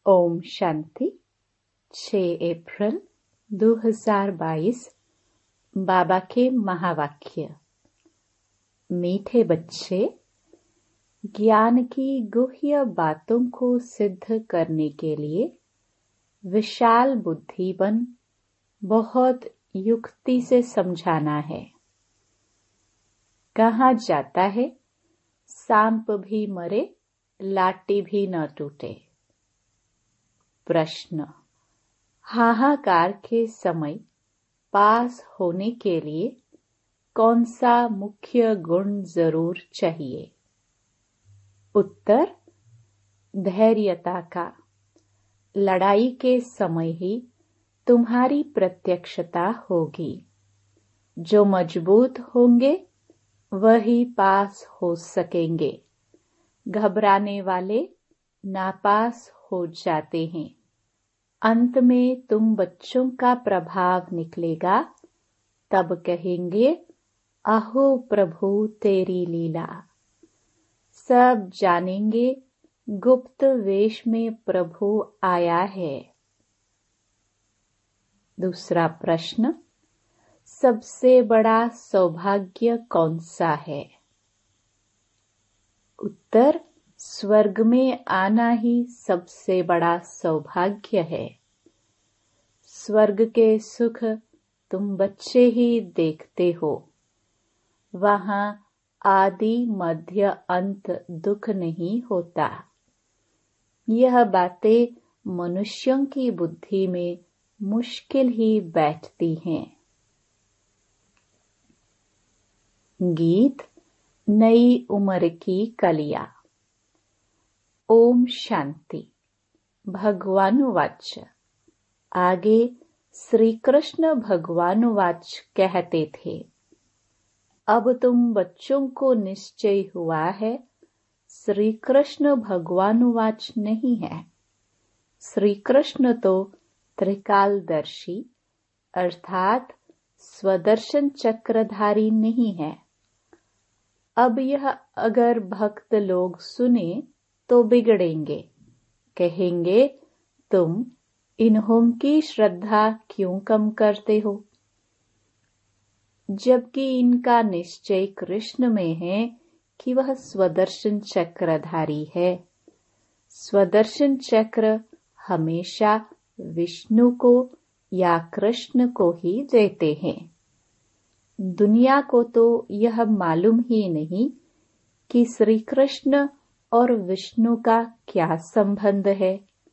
ओम शांति। 6 अप्रैल 2022। बाबा के महावाक्य। मीठे बच्चे, ज्ञान की गुह्य बातों को सिद्ध करने के लिए विशाल बुद्धि बन बहुत युक्ति से समझाना है। कहा जाता है, सांप भी मरे, लाठी भी न टूटे। प्रश्न: हाहाकार के समय पास होने के लिए कौन सा मुख्य गुण जरूर चाहिए? उत्तर: धैर्यता का। लड़ाई के समय ही तुम्हारी प्रत्यक्षता होगी। जो मजबूत होंगे वही पास हो सकेंगे। घबराने वाले नापास हो जाते हैं। अंत में तुम बच्चों का प्रभाव निकलेगा, तब कहेंगे, अहो प्रभु तेरी लीला। सब जानेंगे गुप्त वेश में प्रभु आया है। दूसरा प्रश्न: सबसे बड़ा सौभाग्य कौन सा है? उत्तर: स्वर्ग में आना ही सबसे बड़ा सौभाग्य है। स्वर्ग के सुख तुम बच्चे ही देखते हो। वहां आदि मध्य अंत दुख नहीं होता। यह बातें मनुष्यों की बुद्धि में मुश्किल ही बैठती हैं। गीत नई उम्र की कलियां। ओम शांति। भगवानुवाच। आगे श्री कृष्ण भगवानुवाच कहते थे, अब तुम बच्चों को निश्चय हुआ है, श्री कृष्ण भगवानुवाच नहीं है। श्री कृष्ण तो त्रिकालदर्शी अर्थात स्वदर्शन चक्रधारी नहीं है। अब यह अगर भक्त लोग सुने तो बिगड़ेंगे। कहेंगे, तुम इन्हों की श्रद्धा क्यों कम करते हो? जबकि इनका निश्चय कृष्ण में है कि वह स्वदर्शन चक्रधारी है। स्वदर्शन चक्र हमेशा विष्णु को या कृष्ण को ही देते हैं। दुनिया को तो यह मालूम ही नहीं कि श्री कृष्ण और विष्णु का क्या संबंध है।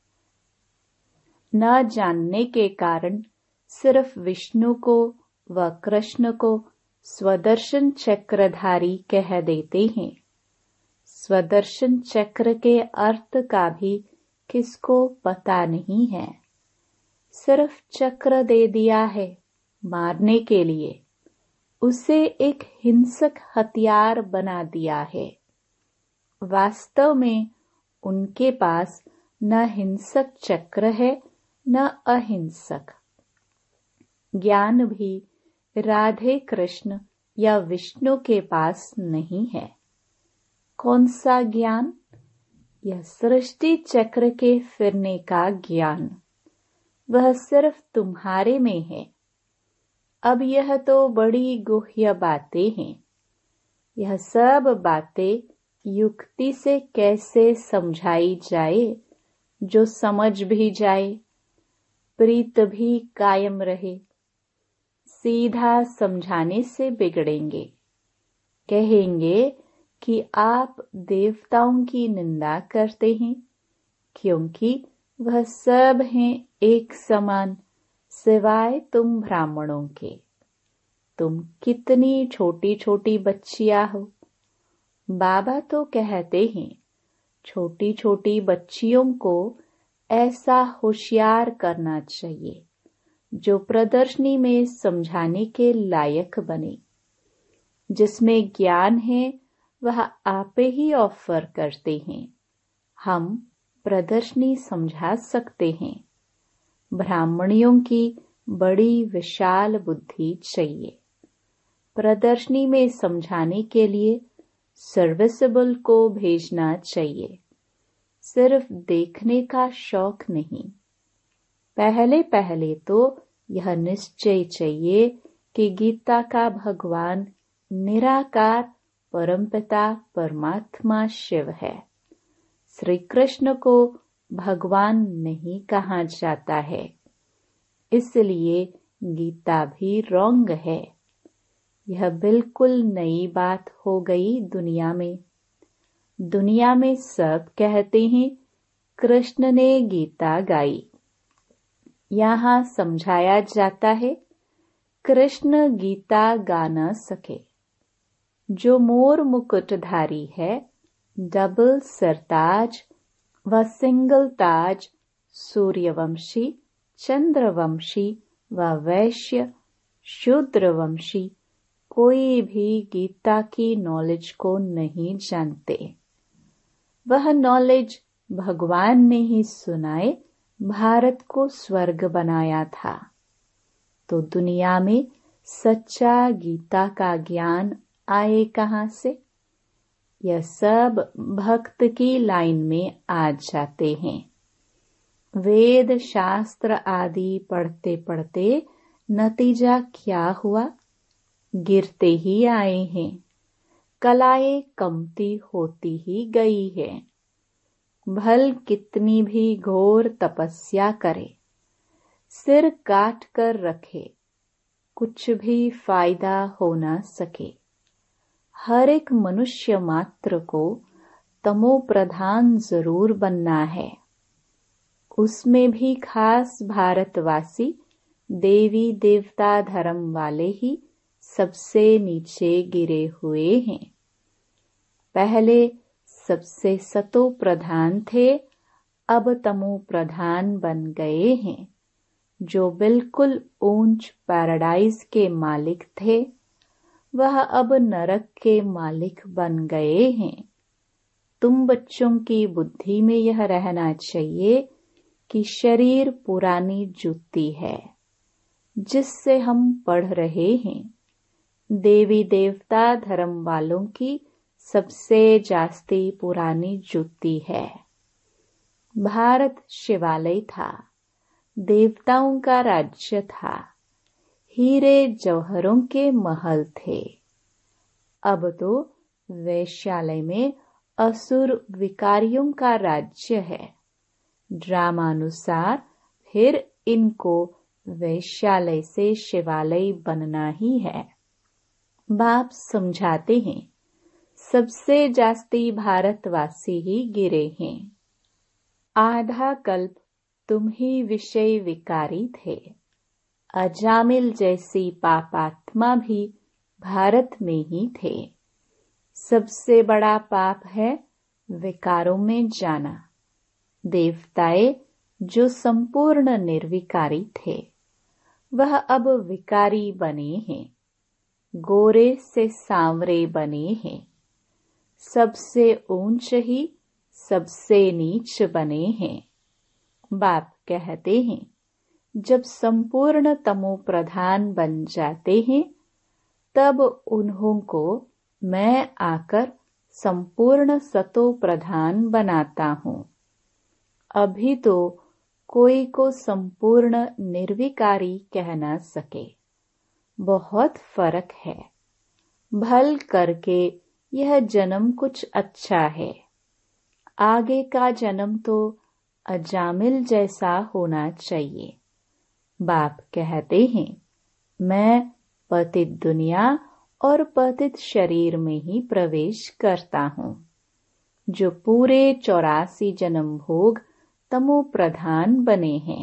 न जानने के कारण सिर्फ विष्णु को व कृष्ण को स्वदर्शन चक्रधारी कह देते हैं। स्वदर्शन चक्र के अर्थ का भी किसको पता नहीं है। सिर्फ चक्र दे दिया है मारने के लिए। उसे एक हिंसक हथियार बना दिया है। वास्तव में उनके पास न हिंसक चक्र है न अहिंसक। ज्ञान भी राधे कृष्ण या विष्णु के पास नहीं है। कौन सा ज्ञान? यह सृष्टि चक्र के फिरने का ज्ञान। वह सिर्फ तुम्हारे में है। अब यह तो बड़ी गुह्य बातें हैं। यह सब बातें युक्ति से कैसे समझाई जाए जो समझ भी जाए, प्रीत भी कायम रहे। सीधा समझाने से बिगड़ेंगे। कहेंगे कि आप देवताओं की निंदा करते हैं, क्योंकि वह सब हैं एक समान, सिवाय तुम ब्राह्मणों के। तुम कितनी छोटी छोटी बच्चियां हो। बाबा तो कहते हैं, छोटी छोटी बच्चियों को ऐसा होशियार करना चाहिए जो प्रदर्शनी में समझाने के लायक बने। जिसमें ज्ञान है वह आप ही ऑफर करते हैं। हम प्रदर्शनी समझा सकते हैं। ब्राह्मणियों की बड़ी विशाल बुद्धि चाहिए। प्रदर्शनी में समझाने के लिए सर्विसेबल को भेजना चाहिए। सिर्फ देखने का शौक नहीं। पहले पहले तो यह निश्चय चाहिए कि गीता का भगवान निराकार परमपिता परमात्मा शिव है। श्री कृष्ण को भगवान नहीं कहा जाता है, इसलिए गीता भी रॉन्ग है। यह बिल्कुल नई बात हो गई दुनिया में। दुनिया में सब कहते हैं कृष्ण ने गीता गाई। यहाँ समझाया जाता है कृष्ण गीता गा न सके। जो मोर मुकुटधारी है, डबल सरताज व सिंगल ताज, सूर्यवंशी, चंद्रवंशी व वैश्य शूद्रवंशी कोई भी गीता की नॉलेज को नहीं जानते। वह नॉलेज भगवान ने ही सुनाए भारत को स्वर्ग बनाया था। तो दुनिया में सच्चा गीता का ज्ञान आए कहाँ से? यह सब भक्त की लाइन में आ जाते हैं। वेद शास्त्र आदि पढ़ते पढ़ते नतीजा क्या हुआ? गिरते ही आए हैं। कलाएं कमती होती ही गई है। भल कितनी भी घोर तपस्या करे, सिर काट कर रखे, कुछ भी फायदा हो न सके। हर एक मनुष्य मात्र को तमो प्रधान जरूर बनना है। उसमें भी खास भारतवासी देवी देवता धर्म वाले ही सबसे नीचे गिरे हुए हैं। पहले सबसे सतो प्रधान थे, अब तमो प्रधान बन गए हैं। जो बिल्कुल ऊंच पैराडाइज के मालिक थे, वह अब नरक के मालिक बन गए हैं। तुम बच्चों की बुद्धि में यह रहना चाहिए कि शरीर पुरानी जूती है जिससे हम पढ़ रहे हैं। देवी देवता धर्म वालों की सबसे जास्ती पुरानी जूती है। भारत शिवालय था, देवताओं का राज्य था, हीरे जौहरों के महल थे। अब तो वैश्यालय में असुर विकारियों का राज्य है। ड्रामानुसार फिर इनको वैश्यालय से शिवालय बनना ही है। बाप समझाते हैं सबसे जास्ती भारतवासी ही गिरे हैं। आधा कल्प तुम ही विषय विकारी थे। अजामिल जैसी पापात्मा भी भारत में ही थे। सबसे बड़ा पाप है विकारों में जाना। देवताएं जो संपूर्ण निर्विकारी थे, वह अब विकारी बने हैं। गोरे से सांवरे बने हैं। सबसे ऊंच ही सबसे नीच बने हैं। बाप कहते हैं जब संपूर्ण तमो प्रधान बन जाते हैं, तब उन्हों को मैं आकर संपूर्ण सतो प्रधान बनाता हूँ। अभी तो कोई को संपूर्ण निर्विकारी कह न सके। बहुत फर्क है। भल करके यह जन्म कुछ अच्छा है। आगे का जन्म तो अजामिल जैसा होना चाहिए। बाप कहते हैं मैं पतित दुनिया और पतित शरीर में ही प्रवेश करता हूँ। जो पूरे 84 जन्म भोग तमो प्रधान बने हैं।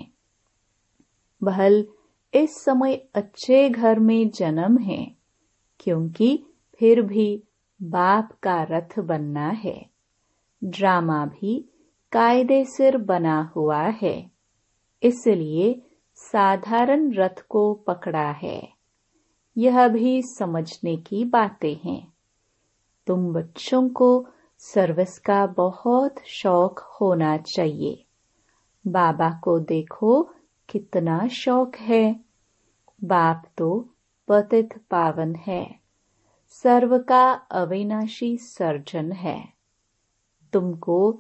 भल इस समय अच्छे घर में जन्म है, क्योंकि फिर भी बाप का रथ बनना है। ड्रामा भी कायदे सिर बना हुआ है, इसलिए साधारण रथ को पकड़ा है। यह भी समझने की बातें हैं। तुम बच्चों को सर्विस का बहुत शौक होना चाहिए। बाबा को देखो कितना शौक है। बाप तो पतित पावन है, सर्व का अविनाशी सर्जन है। तुमको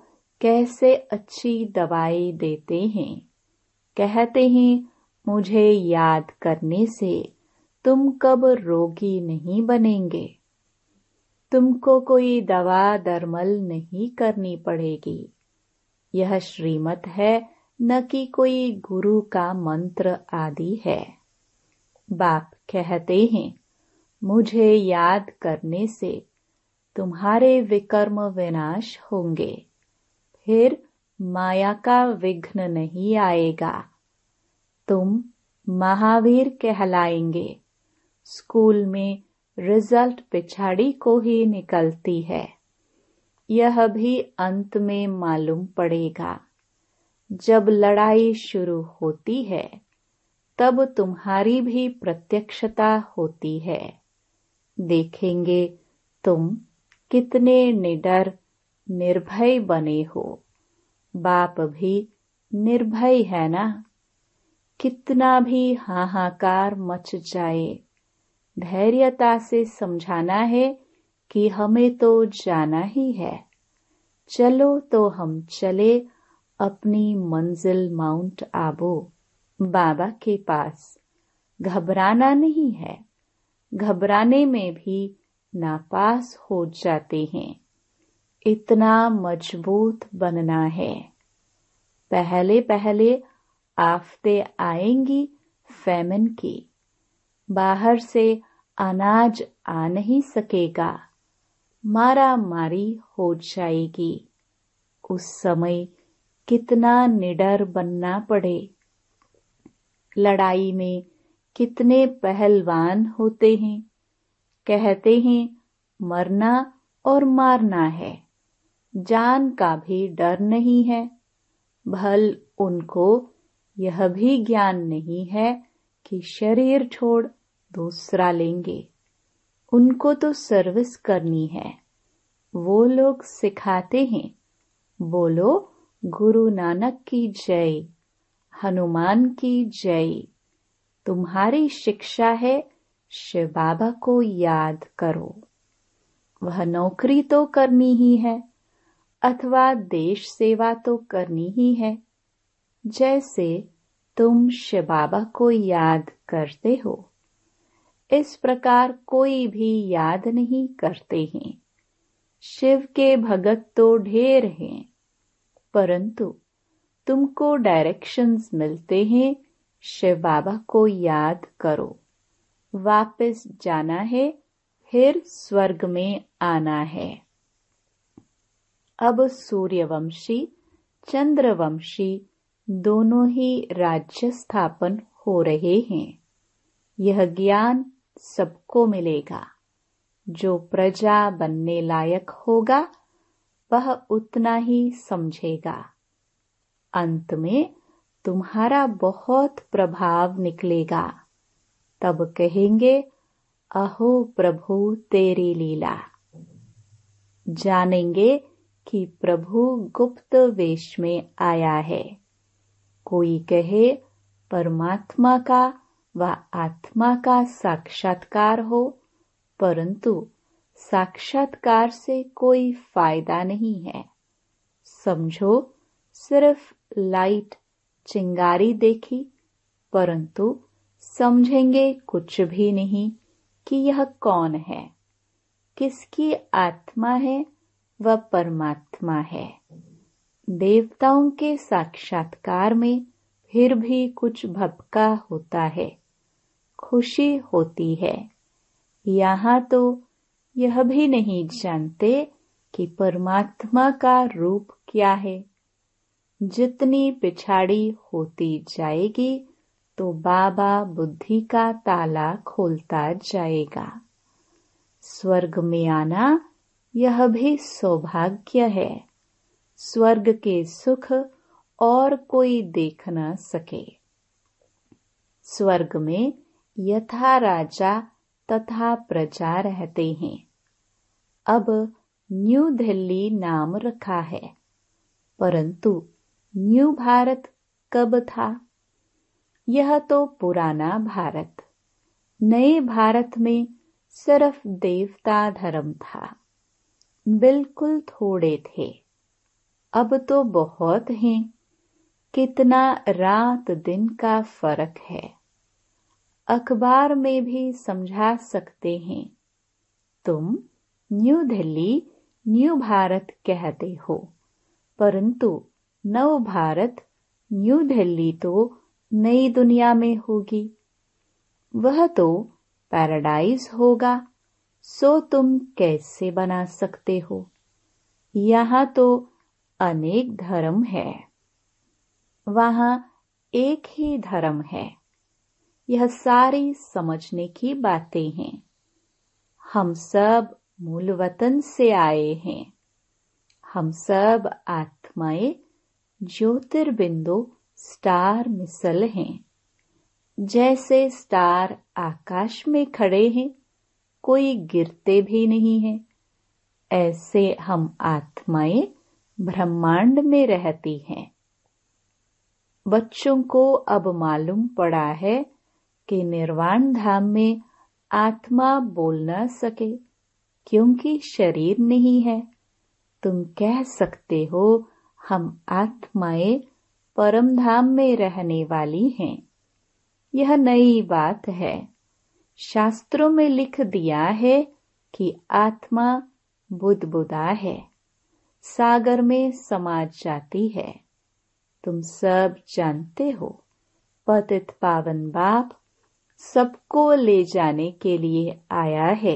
कैसे अच्छी दवाई देते हैं। कहते हैं मुझे याद करने से तुम कब रोगी नहीं बनेंगे। तुमको कोई दवा दरमल नहीं करनी पड़ेगी। यह श्रीमत है, न कि कोई गुरु का मंत्र आदि है। बाप कहते हैं मुझे याद करने से तुम्हारे विकर्म विनाश होंगे, फिर माया का विघ्न नहीं आएगा। तुम महावीर कहलाएंगे। स्कूल में रिजल्ट पिछाड़ी को ही निकलती है, यह भी अंत में मालूम पड़ेगा। जब लड़ाई शुरू होती है तब तुम्हारी भी प्रत्यक्षता होती है। देखेंगे तुम कितने निडर निर्भय बने हो। बाप भी निर्भय है ना। कितना भी हाहाकार मच जाए, धैर्यता से समझाना है कि हमें तो जाना ही है। चलो तो हम चले अपनी मंजिल माउंट आबू, बाबा के पास। घबराना नहीं है। घबराने में भी नापास हो जाते हैं। इतना मजबूत बनना है। पहले पहले आफतें आएंगी फैमिन की। बाहर से अनाज आ नहीं सकेगा, मारा मारी हो जाएगी। उस समय कितना निडर बनना पड़े। लड़ाई में कितने पहलवान होते हैं। कहते हैं मरना और मारना है, जान का भी डर नहीं है। भल उनको यह भी ज्ञान नहीं है कि शरीर छोड़ दूसरा लेंगे। उनको तो सर्विस करनी है। वो लोग सिखाते हैं, बोलो गुरु नानक की जय, हनुमान की जय। तुम्हारी शिक्षा है शिव बाबा को याद करो। वह नौकरी तो करनी ही है, अथवा देश सेवा तो करनी ही है। जैसे तुम शिव बाबा को याद करते हो, इस प्रकार कोई भी याद नहीं करते हैं। शिव के भगत तो ढेर हैं, परंतु तुमको डायरेक्शंस मिलते हैं, शिव बाबा को याद करो। वापस जाना है, फिर स्वर्ग में आना है। अब सूर्यवंशी चंद्रवंशी दोनों ही राज्य स्थापन हो रहे हैं। यह ज्ञान सबको मिलेगा। जो प्रजा बनने लायक होगा वह उतना ही समझेगा। अंत में तुम्हारा बहुत प्रभाव निकलेगा। तब कहेंगे अहो प्रभु तेरी लीला। जानेंगे कि प्रभु गुप्त वेश में आया है। कोई कहे परमात्मा का व आत्मा का साक्षात्कार हो, परंतु साक्षात्कार से कोई फायदा नहीं है। समझो सिर्फ लाइट चिंगारी देखी, परंतु समझेंगे कुछ भी नहीं कि यह कौन है, किसकी आत्मा है व परमात्मा है। देवताओं के साक्षात्कार में फिर भी कुछ भपका होता है, खुशी होती है। यहाँ तो यह भी नहीं जानते कि परमात्मा का रूप क्या है। जितनी पिछाड़ी होती जाएगी तो बाबा बुद्धि का ताला खोलता जाएगा। स्वर्ग में आना यह भी सौभाग्य है। स्वर्ग के सुख और कोई देख न सके। स्वर्ग में यथा राजा तथा प्रजा रहते हैं। अब न्यू दिल्ली नाम रखा है, परंतु न्यू भारत कब था? यह तो पुराना भारत। नए भारत में सिर्फ देवता धर्म था। बिल्कुल थोड़े थे। अब तो बहुत हैं, कितना रात दिन का फर्क है। अखबार में भी समझा सकते हैं। तुम न्यू दिल्ली, न्यू भारत कहते हो, परंतु नव भारत, न्यू दिल्ली तो नई दुनिया में होगी। वह तो पैराडाइज होगा, सो तुम कैसे बना सकते हो? यहाँ तो अनेक धर्म है, वहाँ एक ही धर्म है। यह सारी समझने की बातें हैं। हम सब मूल वतन से आए हैं। हम सब आत्माएं ज्योतिर्बिंदु स्टार मिसल हैं। जैसे स्टार आकाश में खड़े हैं, कोई गिरते भी नहीं है, ऐसे हम आत्माएं ब्रह्मांड में रहती हैं। बच्चों को अब मालूम पड़ा है कि निर्वाण धाम में आत्मा बोल न सके, क्योंकि शरीर नहीं है। तुम कह सकते हो, हम आत्माएं परम धाम में रहने वाली हैं। यह नई बात है। शास्त्रों में लिख दिया है कि आत्मा बुदबुदा है, सागर में समा जाती है। तुम सब जानते हो, पतित पावन बाप सबको ले जाने के लिए आया है।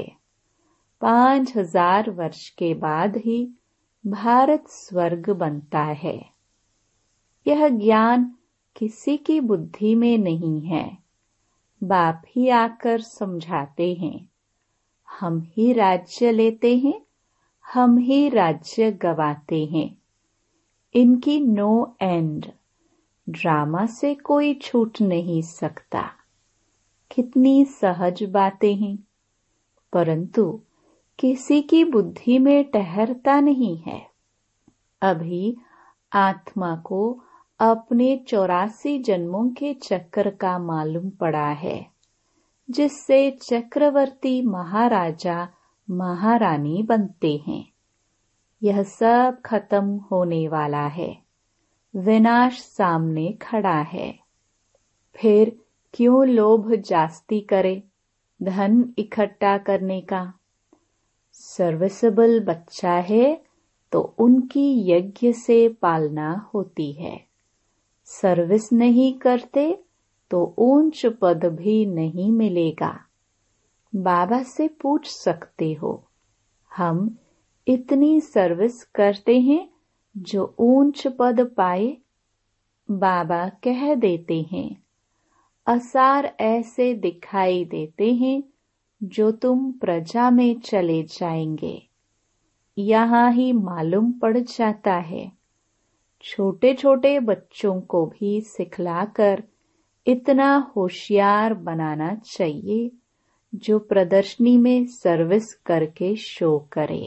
5000 वर्ष के बाद ही भारत स्वर्ग बनता है। यह ज्ञान किसी की बुद्धि में नहीं है। बाप ही आकर समझाते हैं। हम ही राज्य लेते हैं, हम ही राज्य गवाते हैं। इनकी नो एंड। ड्रामा से कोई छूट नहीं सकता। कितनी सहज बातें हैं, परंतु किसी की बुद्धि में ठहरता नहीं है। अभी आत्मा को अपने 84 जन्मों के चक्र का मालूम पड़ा है, जिससे चक्रवर्ती महाराजा महारानी बनते हैं। यह सब खत्म होने वाला है। विनाश सामने खड़ा है। फिर क्यों लोभ जास्ती करे धन इकट्ठा करने का? सर्विसेबल बच्चा है तो उनकी यज्ञ से पालना होती है। सर्विस नहीं करते तो ऊंच पद भी नहीं मिलेगा। बाबा से पूछ सकते हो, हम इतनी सर्विस करते हैं जो ऊंच पद पाए? बाबा कह देते हैं, असार ऐसे दिखाई देते हैं जो तुम प्रजा में चले जाएंगे। यहाँ ही मालूम पड़ जाता है। छोटे छोटे बच्चों को भी सिखलाकर इतना होशियार बनाना चाहिए जो प्रदर्शनी में सर्विस करके शो करे।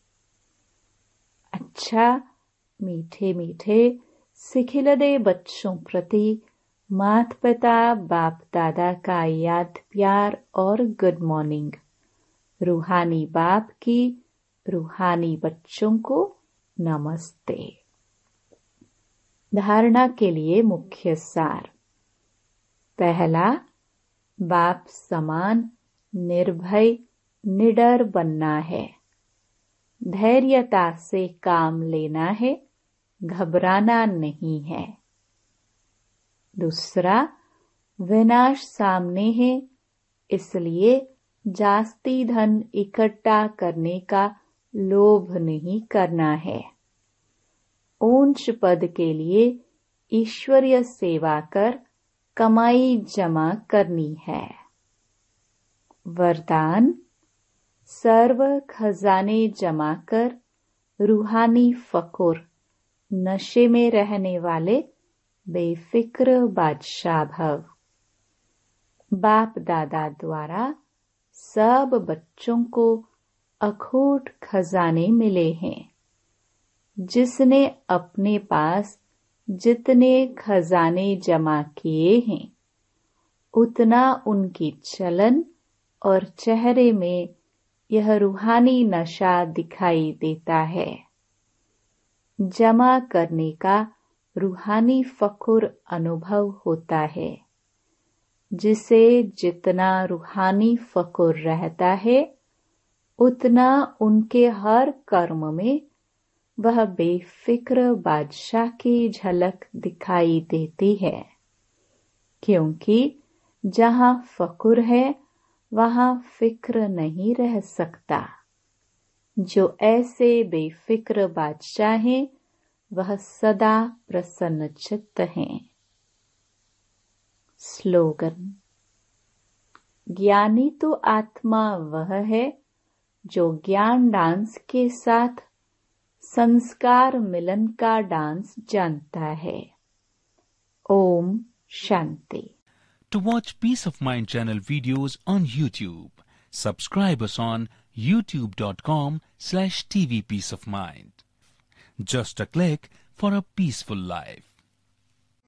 अच्छा, मीठे मीठे सिखिलदे बच्चों प्रति माता पिता बाप दादा का याद प्यार और गुड मॉर्निंग। रूहानी बाप की रूहानी बच्चों को नमस्ते। धारणा के लिए मुख्य सार। पहला, बाप समान निर्भय निडर बनना है। धैर्यता से काम लेना है, घबराना नहीं है। दूसरा, विनाश सामने है, इसलिए जास्ती धन इकट्ठा करने का लोभ नहीं करना है। ऊंच पद के लिए ईश्वरीय सेवा कर कमाई जमा करनी है। वरदान, सर्व खजाने जमा कर रूहानी फकुर नशे में रहने वाले बेफिक्र बादशाह भव। बाप दादा द्वारा सब बच्चों को अखूट खजाने मिले हैं। जिसने अपने पास जितने खजाने जमा किए हैं, उतना उनकी चलन और चेहरे में यह रूहानी नशा दिखाई देता है। जमा करने का रूहानी फखुर अनुभव होता है। जिसे जितना रूहानी फखुर रहता है उतना उनके हर कर्म में वह बेफिक्र बादशाह की झलक दिखाई देती है। क्योंकि जहाँ फखुर है वहाँ फिक्र नहीं रह सकता। जो ऐसे बेफिक्र बादशाह हैं वह सदा प्रसन्नचित्त हैं। स्लोगन। ज्ञानी तो आत्मा वह है जो ज्ञान डांस के साथ संस्कार मिलन का डांस जानता है। Om Shanti. To watch Peace of Mind channel videos on YouTube, subscribe us on youtube.com/tvpeaceofmind. Just a click for a peaceful life.